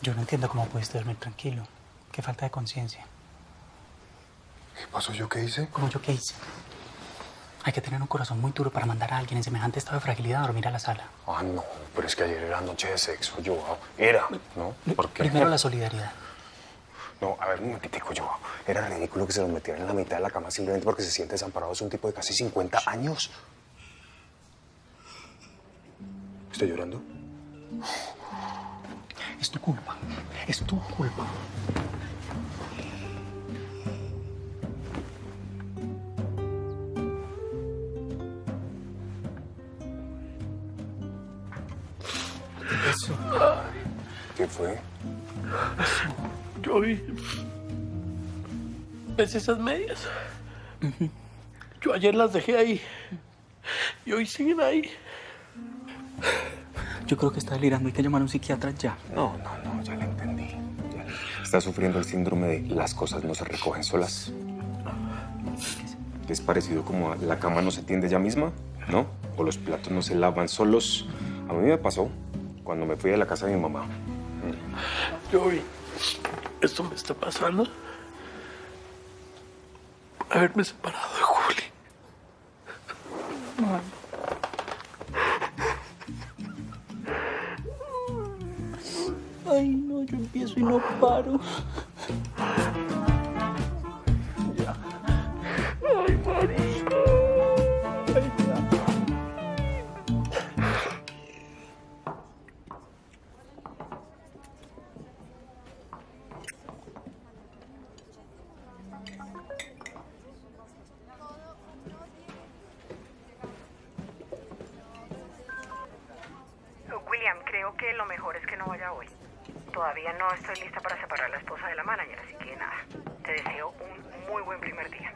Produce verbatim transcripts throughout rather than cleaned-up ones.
Yo no entiendo cómo pudiste dormir tranquilo. Qué falta de conciencia. ¿Qué pasó? ¿Yo qué hice? ¿Cómo yo qué hice? Hay que tener un corazón muy duro para mandar a alguien en semejante estado de fragilidad a dormir a la sala. Ah, no, pero es que ayer era noche de sexo, Joao. Era, ¿no? ¿Por qué? Primero la solidaridad. No, a ver, un momentitico, Joao. Era ridículo que se los metieran en la mitad de la cama simplemente porque se siente desamparado. Es un tipo de casi cincuenta años. ¿Estoy llorando? Es tu culpa. Es tu culpa. Eso. ¿Qué fue? Yo vi. ¿Ves esas medias? Uh-huh. Yo ayer las dejé ahí. Y hoy siguen ahí. Yo creo que está delirando. Hay que llamar a un psiquiatra ya. No, no, no, ya le entendí. Ya. Está sufriendo el síndrome de las cosas no se recogen solas. Es parecido como a la cama no se tiende ella misma, ¿no? O los platos no se lavan solos. A mí me pasó cuando me fui de la casa de mi mamá. Yo vi. Esto me está pasando. Haberme separado de Juli. Ay, no, yo empiezo y no paro. Ya. Ay, María. Ay, ya. William, creo que lo mejor es que no vaya hoy. Todavía no estoy lista para separar a la esposa de la manager, así que nada. Te deseo un muy buen primer día.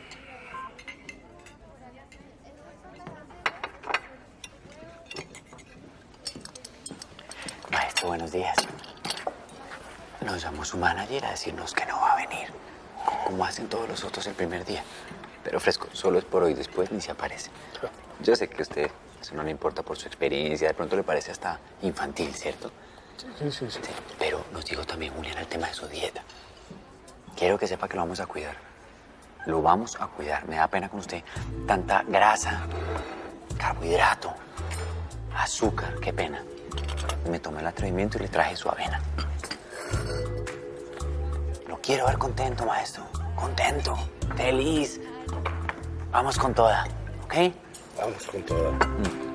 Maestro, buenos días. Nos llamó su manager a decirnos que no va a venir, como hacen todos los otros el primer día. Pero fresco, solo es por hoy, después ni se aparece. Yo sé que a usted eso no le importa por su experiencia, de pronto le parece hasta infantil, ¿cierto? Sí, sí, sí. Sí, pero nos dijo también Julián el tema de su dieta. Quiero que sepa que lo vamos a cuidar. Lo vamos a cuidar. Me da pena con usted. Tanta grasa, carbohidrato, azúcar, qué pena. Me tomé el atrevimiento y le traje su avena. Lo quiero ver contento, maestro. Contento, feliz. Vamos con toda, ¿ok? Vamos con toda. Mm.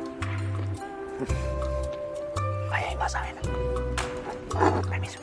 Ahí hay más avena. Permiso.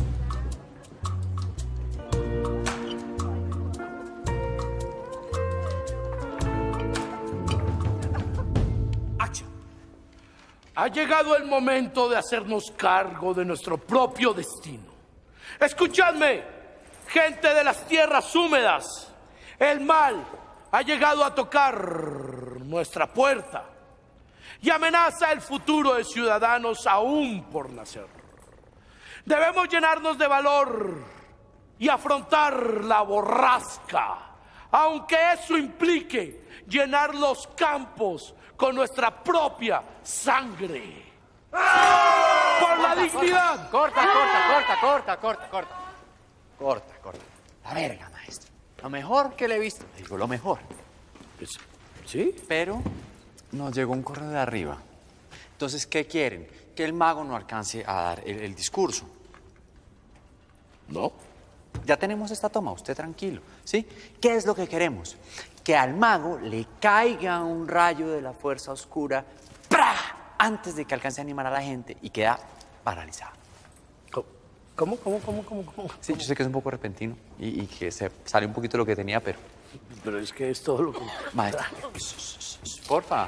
Acción. Ha llegado el momento de hacernos cargo de nuestro propio destino. Escuchadme, gente de las tierras húmedas. El mal ha llegado a tocar nuestra puerta y amenaza el futuro de ciudadanos aún por nacer. Debemos llenarnos de valor y afrontar la borrasca, aunque eso implique llenar los campos con nuestra propia sangre. ¡Por la dignidad! Corta, corta, corta, corta, corta, corta. Corta, corta. La verga, maestro. Lo mejor que le he visto. Digo, lo mejor. Pues, ¿sí? Pero nos llegó un correo de arriba. Entonces, ¿qué quieren? Que el mago no alcance a dar el, el discurso. No. Ya tenemos esta toma, usted tranquilo, ¿sí? ¿Qué es lo que queremos? Que al mago le caiga un rayo de la fuerza oscura ¡pra! Antes de que alcance a animar a la gente y queda paralizado. ¿Cómo, cómo, cómo, cómo, cómo? Sí, yo sé que es un poco repentino y, y que se sale un poquito de lo que tenía, pero... Pero es que es todo lo que... Maestro, porfa.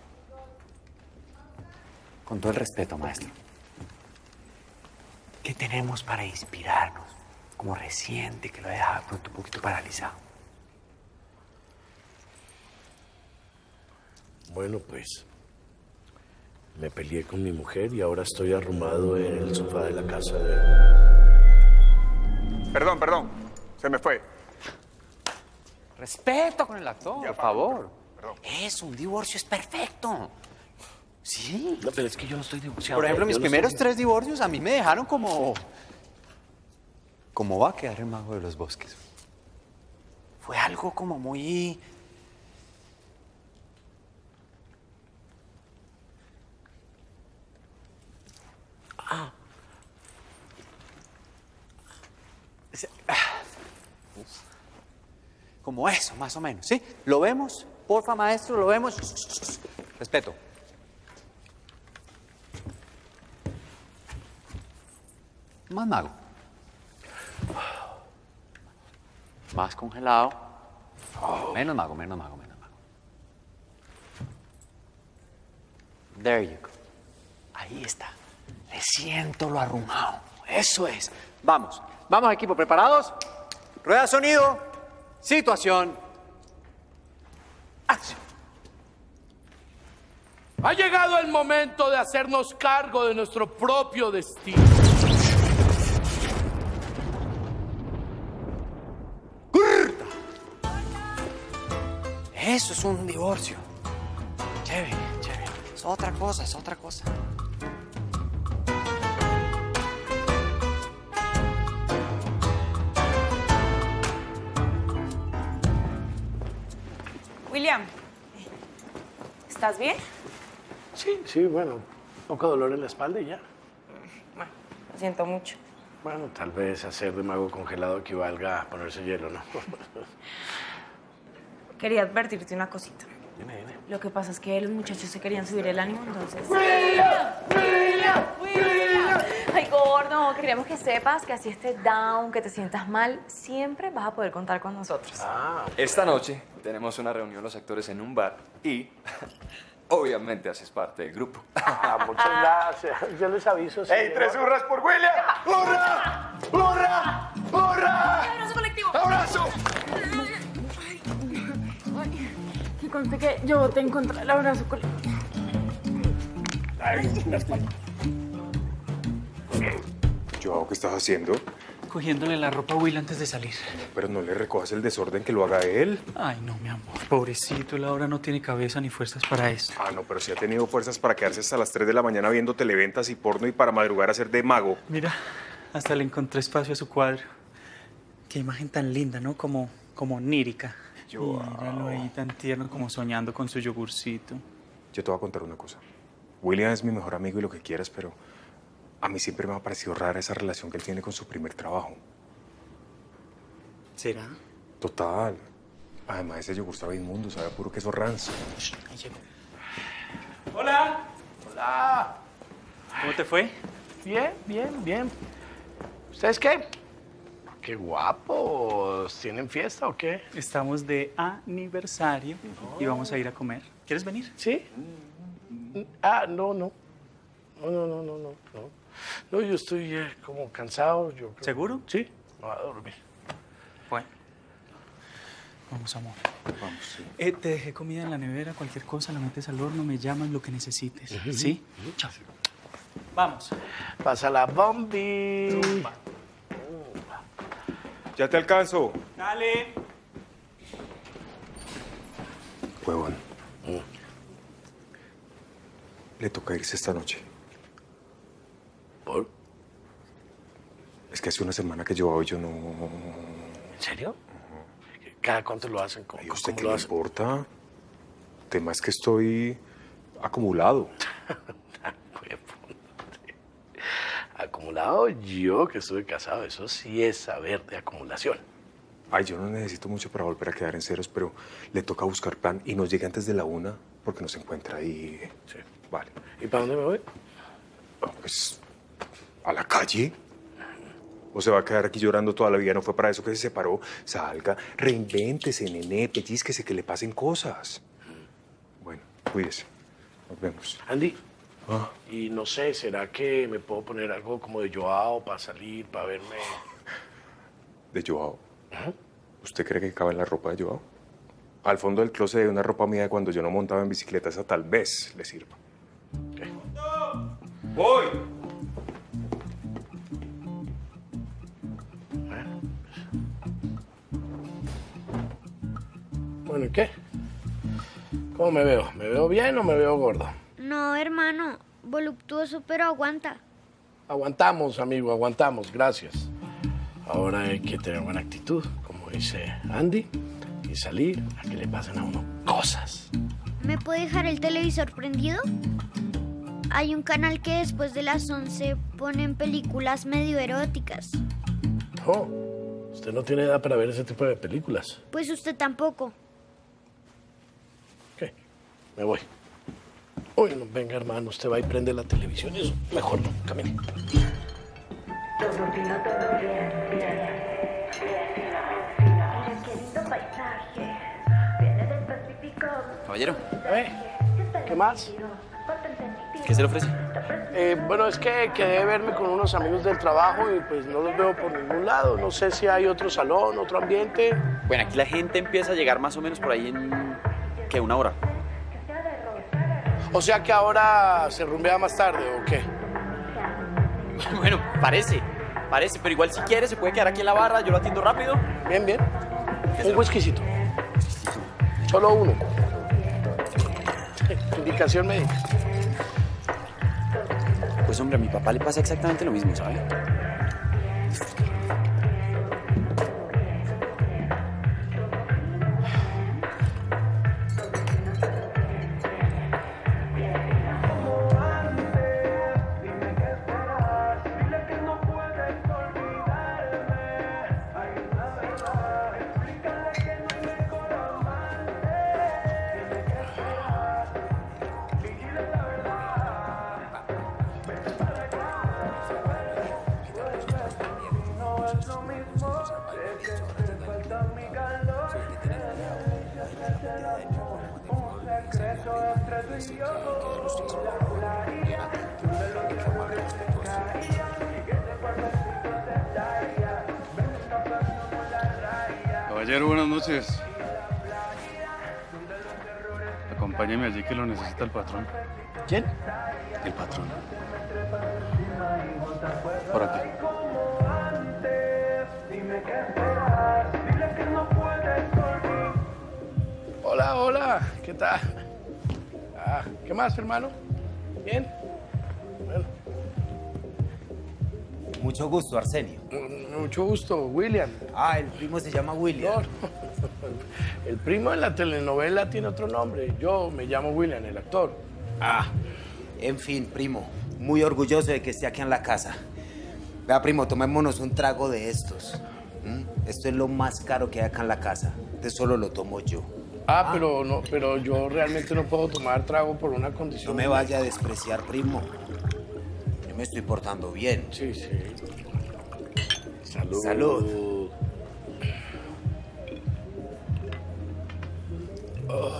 Con todo el respeto, maestro. ¿Qué tenemos para inspirarnos? Como reciente, que lo dejaba de pronto un poquito paralizado. Bueno, pues... me peleé con mi mujer y ahora estoy arrumado en el sofá de la casa de... Perdón, perdón. Se me fue. Respeto con el actor, Ya, por favor. Perdón. Eso, un divorcio es perfecto. Sí, Sí. No, pero es que yo no estoy divorciado. Por ejemplo, Yo mis no primeros estoy- tres divorcios a mí me dejaron como... ¿Cómo va a quedar el mago de los bosques? Fue algo como muy... Ah. Ese- ah. Como eso, más o menos, ¿sí? ¿Lo vemos? Porfa, maestro, ¿lo vemos? Respeto. Más mago. Más congelado. Menos mago, menos mago, menos mago. There you go. Ahí está. Le siento lo arrumado. Eso es. Vamos. Vamos, equipo, ¿preparados? Rueda de sonido. Situación. Acción. Ha llegado el momento de hacernos cargo de nuestro propio destino. Eso es un divorcio. Chévere, chévere. Es otra cosa, es otra cosa. William, ¿estás bien? Sí, sí, bueno, poco dolor en la espalda y ya. Bueno, lo siento mucho. Bueno, tal vez hacer de mago congelado equivalga a ponerse hielo, ¿no? Quería advertirte una cosita. Dime, dime. Lo que pasa es que los muchachos se querían subir el ánimo, entonces... Ay, gordo, queríamos que sepas que así estés down, que te sientas mal, siempre vas a poder contar con nosotros. Ah, Esta noche tenemos una reunión los actores en un bar y obviamente haces parte del grupo. ah, muchas gracias. Yo les aviso. ¡Ey, tres hurras por William! ¡Hurra! ¡Hurra! ¡Hurra! ¡Abrazo colectivo! ¡Abrazo! Y conté que yo voté en contra del abrazo colectivo. Joao, ¿qué estás haciendo? Cogiéndole la ropa a Will antes de salir. Pero no le recojas el desorden que lo haga él. Ay, no, mi amor. Pobrecito, él ahora no tiene cabeza ni fuerzas para esto. Ah, no, pero sí ha tenido fuerzas para quedarse hasta las tres de la mañana viendo televentas y porno y para madrugar a ser de mago. Mira, hasta le encontré espacio a su cuadro. Qué imagen tan linda, ¿no? Como, como onírica. Yo- Míralo ahí tan tierno como soñando con su yogurcito. Yo te voy a contar una cosa. William es mi mejor amigo y lo que quieras, pero a mí siempre me ha parecido rara esa relación que él tiene con su primer trabajo. ¿Será? Total. Además, ese yogur estaba inmundo, sabe a puro queso rancio. Ahí llegó. Hola. Hola. ¿Cómo te fue? Bien, bien, bien. ¿Ustedes qué? Qué guapos. ¿Tienen fiesta o qué? Estamos de aniversario y vamos a ir a comer. ¿Quieres venir? ¿Sí? Ah, no, no. No, no, no, no, no. No, no yo estoy eh, como cansado. Yo creo- ¿Seguro? Sí. Me voy a dormir. Bueno. Vamos, amor. Vamos, sí. Eh, te dejé comida en la nevera, cualquier cosa, la metes al horno, me llamas lo que necesites. ¿Sí? Chao. Vamos. Pasa la bombi. Ya te alcanzo. Dale. Huevón. Le toca irse esta noche. ¿Por? Es que hace una semana que yo hoy yo no... ¿En serio? ¿Cada cuánto lo hacen? ¿Cómo, ¿Y usted cómo qué lo le hacen? importa? El tema es que estoy acumulado. Acumulado yo que estuve casado, eso sí es saber de acumulación. Ay, yo no necesito mucho para volver a quedar en ceros, pero le toca buscar plan y no llegue antes de la una porque no se encuentra ahí. Sí. Vale. ¿Y para dónde me voy? Ah, pues, ¿a la calle? ¿O se va a quedar aquí llorando toda la vida? No fue para eso que se separó. Salga, reinvéntese, nené, pellizquese, que le pasen cosas. Bueno, cuídese. Nos vemos. Andy, Ah, y no sé, ¿será que me puedo poner algo como de Joao para salir, para verme? ¿de Joao? ¿Usted cree que cabe en la ropa de Joao? Al fondo del closet hay una ropa mía de cuando yo no montaba en bicicleta. Esa tal vez le sirva. ¿Qué? ¡Voy! Bueno, ¿y qué? ¿Cómo me veo? ¿Me veo bien o me veo gordo? No, hermano, voluptuoso, pero aguanta. Aguantamos, amigo, aguantamos, gracias. Ahora hay que tener buena actitud, como dice Andy, y salir a que le pasen a uno cosas. ¿Me puede dejar el televisor prendido? Hay un canal que después de las once ponen películas medio eróticas. No, usted no tiene edad para ver ese tipo de películas. Pues usted tampoco. Ok, me voy. Uy, no, venga, hermano, usted va y prende la televisión y eso, mejor no, camine. Caballero. ¿Eh? ¿Qué más? ¿Qué se le ofrece? Eh, bueno, es que quedé de verme con unos amigos del trabajo y pues no los veo por ningún lado. No sé si hay otro salón, otro ambiente. Bueno, aquí la gente empieza a llegar más o menos por ahí en... ¿qué? ¿Una hora? O sea que ahora se rumbea más tarde, ¿o qué? Bueno, parece, parece, pero igual si quiere se puede quedar aquí en la barra, yo lo atiendo rápido. Bien, bien. Un whiskycito. Solo uno. Indicación médica. Pues hombre, a mi papá le pasa exactamente lo mismo, ¿sabe? Caballero, buenas noches. Acompáñeme allí que lo necesita el patrón. ¿Quién? El patrón. Por aquí. Hola, hola. ¿Qué tal? Ah, ¿qué más, hermano? ¿Bien? Bueno. Mucho gusto, Arsenio. Mucho gusto, William. Ah, el primo se llama William. No, no. El primo en la telenovela tiene otro nombre. Yo me llamo William, el actor. Ah, en fin, primo. Muy orgulloso de que esté aquí en la casa. Vea, primo, tomémonos un trago de estos. ¿Mm? Esto es lo más caro que hay acá en la casa. Este solo lo tomo yo. Ah, ah, pero no, pero yo realmente no puedo tomar trago por una condición. No me vaya a despreciar, primo. Yo me estoy portando bien. Sí, sí. Salud. Salud. Oh.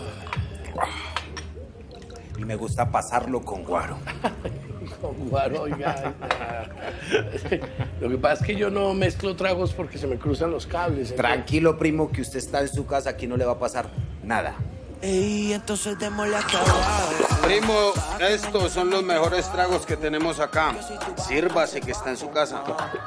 Y me gusta pasarlo con guaro. Con guaro, oiga. Lo que pasa es que yo no mezclo tragos porque se me cruzan los cables. ¿eh? Tranquilo, primo, que usted está en su casa, aquí no le va a pasar nada. Ey, entonces démosle acabado. Primo, estos son los mejores tragos que tenemos acá. Sírvase que está en su casa.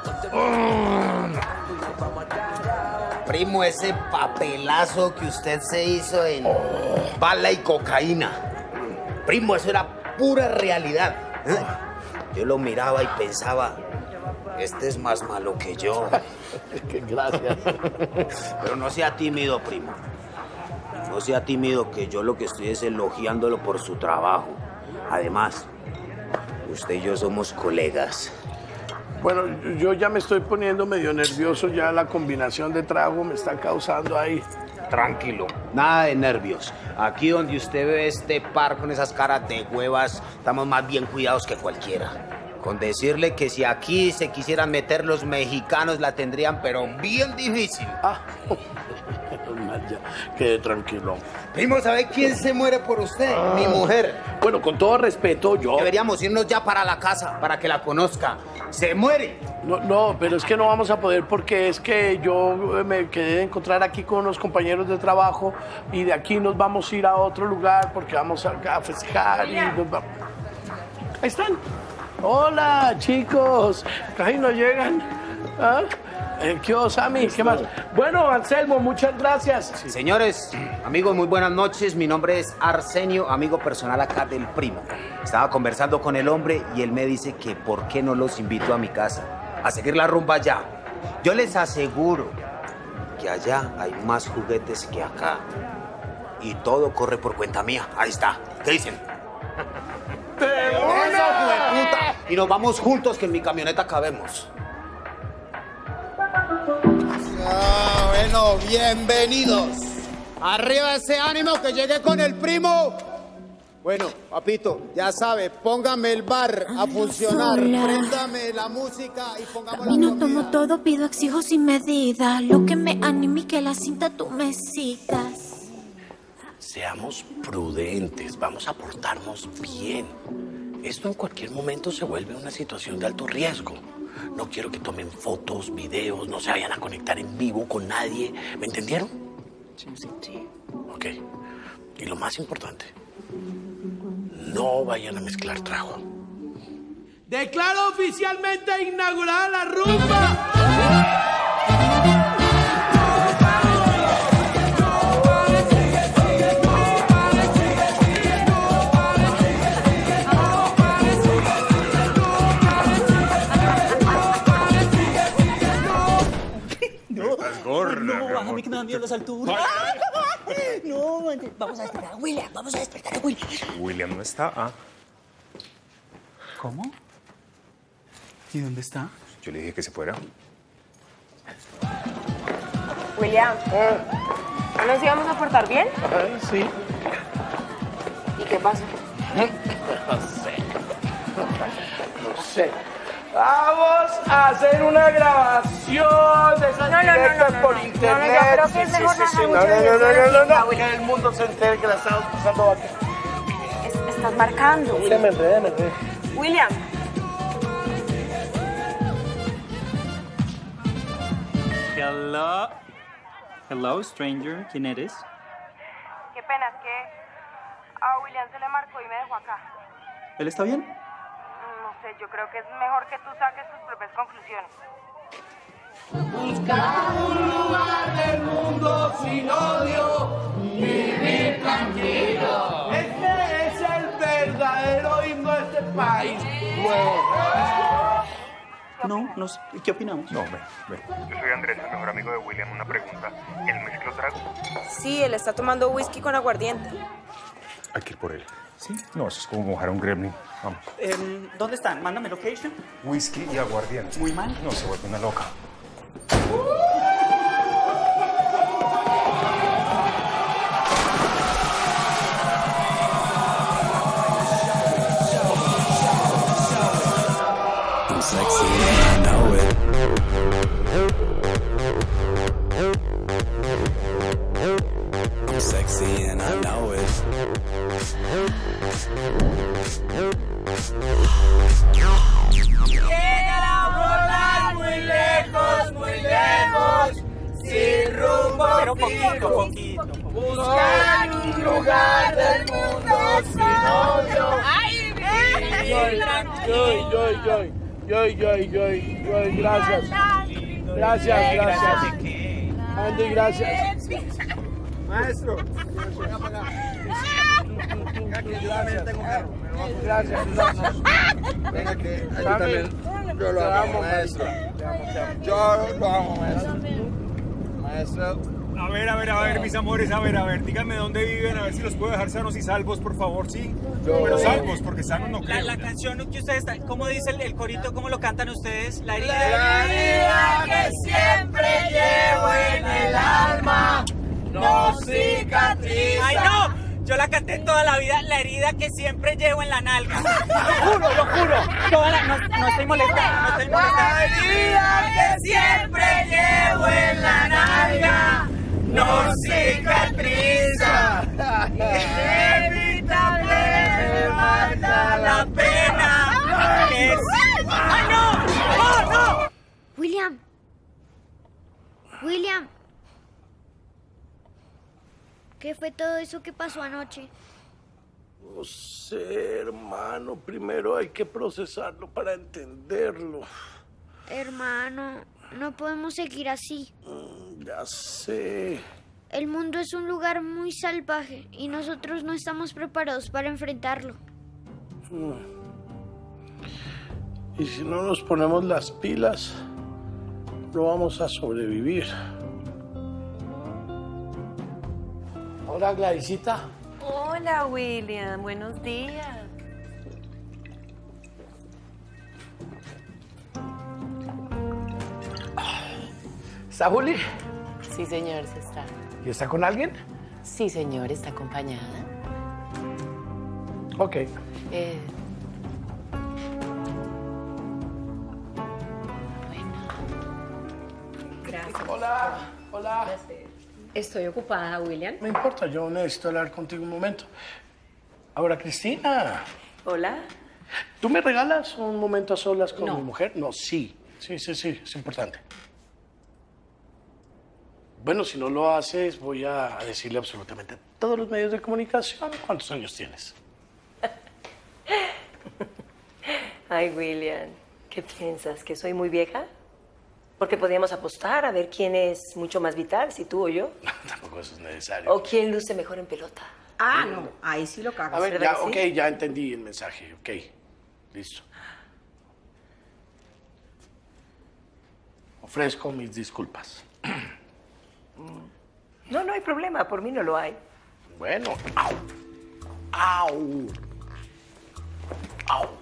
Primo, ese papelazo que usted se hizo en bala y cocaína. Primo, eso era pura realidad. ¿Eh? Yo lo miraba y pensaba, este es más malo que yo. Gracias. Pero no sea tímido, primo. No sea tímido, que yo lo que estoy es elogiándolo por su trabajo. Además, usted y yo somos colegas. Bueno, yo ya me estoy poniendo medio nervioso, ya la combinación de trago me está causando ahí. Tranquilo, nada de nervios. Aquí donde usted ve este par con esas caras de huevas, estamos más bien cuidados que cualquiera. Con decirle que si aquí se quisieran meter los mexicanos la tendrían, pero bien difícil. Ah, ya, quede tranquilo. Primo, ¿sabe quién se muere por usted? Ah. Mi mujer. Bueno, con todo respeto, yo... Deberíamos irnos ya para la casa, para que la conozca. ¡Se muere! No, no, pero es que no vamos a poder porque es que yo me quedé de encontrar aquí con unos compañeros de trabajo y de aquí nos vamos a ir a otro lugar porque vamos a, a festejar y nos vamos... Ahí están. Hola, chicos. Casi no llegan. ¿Ah? Eh, ¿Qué os a mí? ¿Qué más? Bueno, Anselmo, muchas gracias. Señores, amigos, muy buenas noches. Mi nombre es Arsenio, amigo personal acá del primo. Estaba conversando con el hombre y él me dice que por qué no los invito a mi casa a seguir la rumba allá. Yo les aseguro que allá hay más juguetes que acá. Y todo corre por cuenta mía. Ahí está. ¿Qué dicen? ¡Eso, puta! Y nos vamos juntos, que en mi camioneta cabemos. Ah, bueno, bienvenidos. Arriba ese ánimo que llegué con el primo. Bueno, papito, ya sabe, póngame el bar a funcionar, sola. préndame la música y pongamos la Vino, comida. tomo todo, pido, exijo sin medida. Lo que me anime y que la cinta tú me sigas. Seamos prudentes, vamos a portarnos bien. Esto en cualquier momento se vuelve una situación de alto riesgo. No quiero que tomen fotos, videos, no se vayan a conectar en vivo con nadie. ¿Me entendieron? Sí, sí, sí. Ok. Y lo más importante, no vayan a mezclar trago. Declaro oficialmente inaugurada la rumba. Estás gorda, No, mi bájame amor. que me dan miedo las alturas. No, vamos a despertar a William, vamos a despertar a William. William no está. Ah, ¿Cómo? ¿Y dónde está? yo le dije que se fuera. William, ¿no nos íbamos a portar bien? Sí. ¿Y qué pasó? No sé. No sé. Vamos a hacer una grabación de esas No, no, no, directas no, no, por no. internet. No, no, yo creo que es mejor sí, no sí, hacer no, mucho no, no, video, no, no, no, William. Que el mundo se entere que la estamos pasando aquí. Es- estás marcando. Mira, me enredé, me enredé. William. Hello. Hello, stranger. ¿Quién eres? Qué pena, es que a William se le marcó y me dejó acá. ¿Él está bien? No sé, yo creo que es mejor que tú saques tus propias conclusiones. Buscar un lugar del mundo sin odio, vivir tranquilo. Este es el verdadero himno de este país. Luego. No, no sé. ¿Qué opinamos? No, ven, ven. Yo soy Andrés, el mejor amigo de William. Una pregunta. ¿Él mezcló trago? Sí, él está tomando whisky con aguardiente. Hay que ir por él. ¿Sí? No, eso es como mojar a un gremlin. Vamos. Em, ¿Dónde están? Mándame location. Whisky y aguardiente. Muy mal. No, se vuelve una loca. I'm sexy and I know it. I'm sexy and I know it. Quiero volar muy lejos, muy lejos, sin rumbo Pero poquito, poquito. Buscar un lugar del mundo sin odio. ¡Ay, Joy, Joy, Joy, Joy, Joy, Joy, Joy, Joy, gracias. Gracias, gracias. Andy, gracias. Maestro. Gracias. Gracias, gracias. Venga que yo Sammy, también. Yo lo te amo, amo, maestro. Te amo, te amo. Yo lo amo, maestro. Maestro. A ver, a ver, a ver, mis amores, a ver, a ver, díganme dónde viven, a ver si los puedo dejar sanos y salvos, por favor, ¿sí? Yo- Pero salvos, porque sanos no La, creo. la canción que ustedes están... ¿Cómo dice el, el corito? ¿Cómo lo cantan ustedes? La herida. La herida que siempre llevo en el alma no cicatriza. ¡Ay, no! Yo la canté toda la vida, la herida que siempre llevo en la nalga. Lo juro, lo juro. Toda la- no, no estoy molestando, no estoy La molestando. herida que siempre llevo en la nalga no cicatriza. Inevitable me mata la pena. Que es- ¡Ay, no! ¡No, no! William. William. ¿Qué fue todo eso que pasó anoche? No sé, hermano. Primero hay que procesarlo para entenderlo. Hermano, No podemos seguir así. Ya sé. El mundo es un lugar muy salvaje y nosotros no estamos preparados para enfrentarlo. Y si no nos ponemos las pilas, no vamos a sobrevivir. Hola, Gladysita. Hola, William. Buenos días. ¿Está Juli? Sí, señor, se está. ¿Y está con alguien? Sí, señor, está acompañada. Ok. Eh, Gracias. Hola, hola. Estoy ocupada, William. No importa, yo necesito hablar contigo un momento. Ahora, Cristina. Hola. ¿Tú me regalas un momento a solas con No. mi mujer? No, sí. Sí, sí, sí, es importante. Bueno, si no lo haces, voy a decirle absolutamente a todos los medios de comunicación cuántos años tienes. Ay, William, ¿qué piensas? ¿Que soy muy vieja? Porque podríamos apostar a ver quién es mucho más vital, si tú o yo. Tampoco eso es necesario. O quién luce mejor en pelota. Ah, no, ahí sí lo cagas. A ver, ¿verdad ya, que ok, sí? ya entendí el mensaje, ok. Listo. Ofrezco mis disculpas. No, no hay problema, por mí no lo hay. Bueno, au. Au. Au.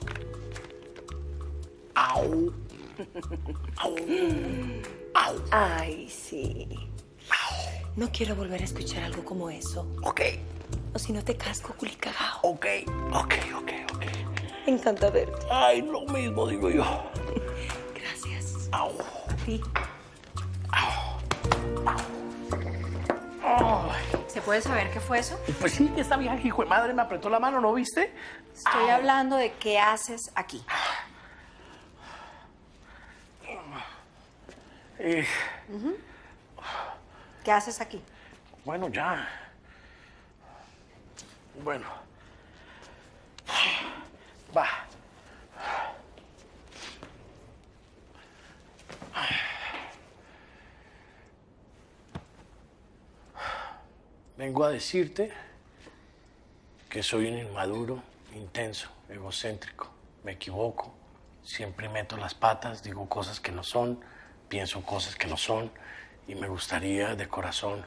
Au. Au. Au. Ay, sí. No quiero volver a escuchar algo como eso. Ok. O si no te casco, culicagao. Ok, ok, ok, ok. Me encanta verte. Ay, lo mismo digo yo. Gracias. Au. Sí. ¿Se puede saber qué fue eso? Pues sí, esta vieja hijo de madre me apretó la mano, ¿no viste? Estoy hablando de qué haces aquí. Eh, Ujú. ¿Qué haces aquí? bueno, ya. Bueno. Va. Vengo a decirte que soy un inmaduro, intenso, egocéntrico. Me equivoco, siempre meto las patas, digo cosas que no son, pienso cosas que no son y me gustaría de corazón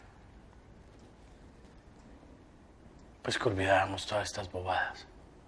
pues que olvidáramos todas estas bobadas.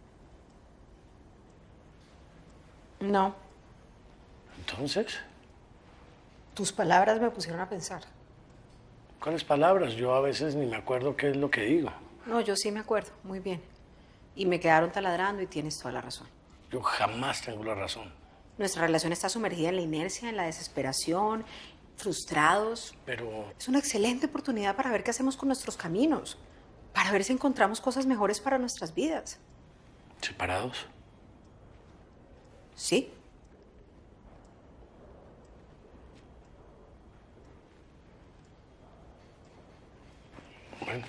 No. Entonces, Tus palabras me pusieron a pensar. ¿cuáles palabras? Yo a veces ni me acuerdo qué es lo que digo. No, yo sí me acuerdo, muy bien. Y me quedaron taladrando y tienes toda la razón. Yo jamás tengo la razón. Nuestra relación está sumergida en la inercia, en la desesperación, frustrados. Pero Es una excelente oportunidad para ver qué hacemos con nuestros caminos, para ver si encontramos cosas mejores para nuestras vidas. separados. Sí. Bueno,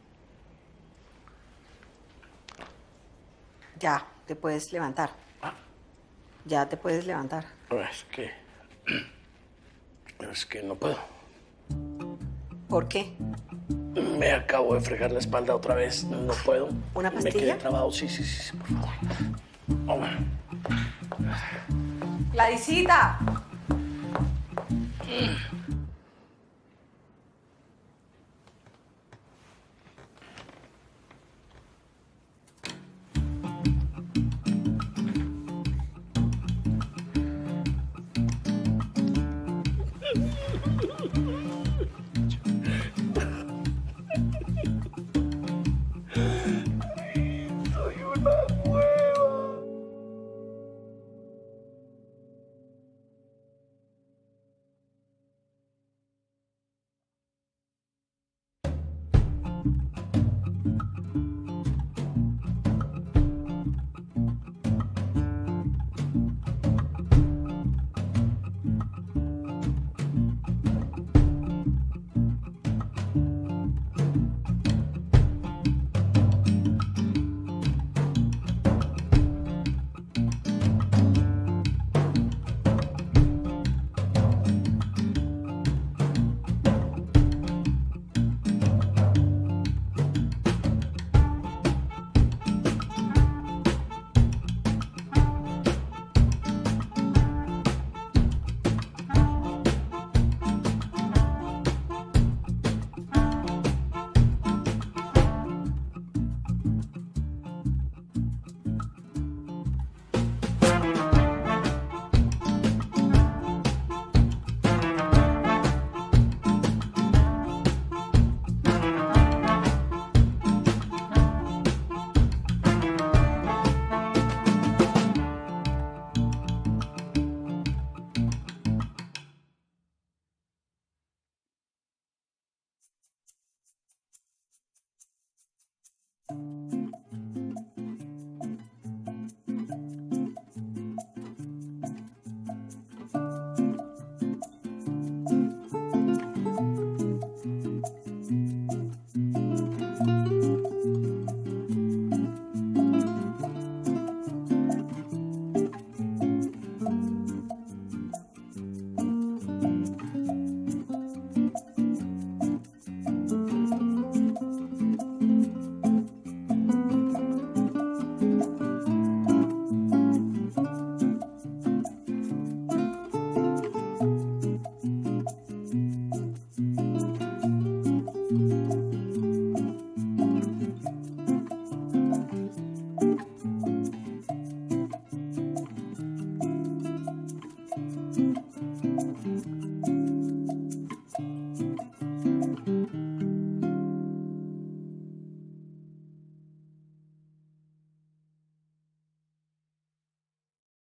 Ya, te puedes levantar. Ya te puedes levantar. es que... Es que no puedo. ¿Por qué? Me acabo de fregar la espalda otra vez. No puedo. ¿Una Me pastilla? quedé trabado. Sí, sí, sí, sí, por favor. Oh, ¡Gladysita! mm.